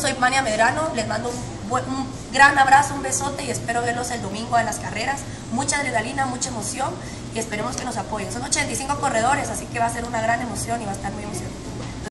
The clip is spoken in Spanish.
soy Mania Medrano, les mando un gran abrazo, un besote y espero verlos el domingo en las carreras. Mucha adrenalina, mucha emoción y esperemos que nos apoyen. Son 85 corredores, así que va a ser una gran emoción y va a estar muy emocionante.